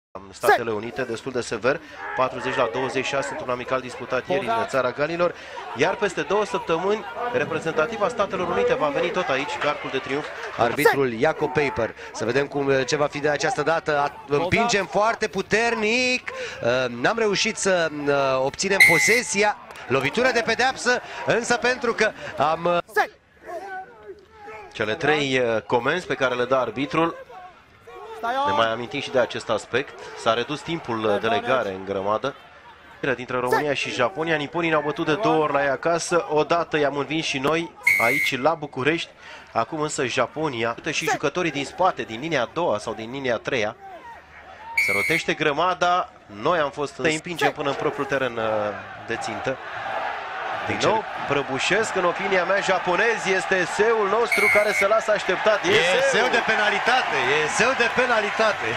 Statele Unite, destul de sever, 40-26 într-un amical disputat ieri în țara Galilor, iar peste 2 săptămâni reprezentativa Statelor Unite va veni tot aici, gardul de triumf. Arbitrul Jacob Paper. Să vedem ce va fi de această dată. Împingem foarte puternic. N-am reușit să obținem posesia. Lovitură de pedeapsă, însă pentru că am... Cele 3 comenzi pe care le dă arbitrul. Ne mai amintim și de acest aspect. S-a redus timpul de legare în grămadă. Dintre România și Japonia, niponii ne-au bătut de 2 ori la ei acasă. Odată i-am învins și noi aici la București. Acum însă Japonia și jucătorii din spate, din linia a doua sau din linia a treia. Se rotește grămada. Noi am fost să împingem până în propriul teren de țintă. Din nou prăbușesc, în opinia mea, japonez. Este eseul nostru care se lasă așteptat. E eseu de penalitate. E eseu de penalitate.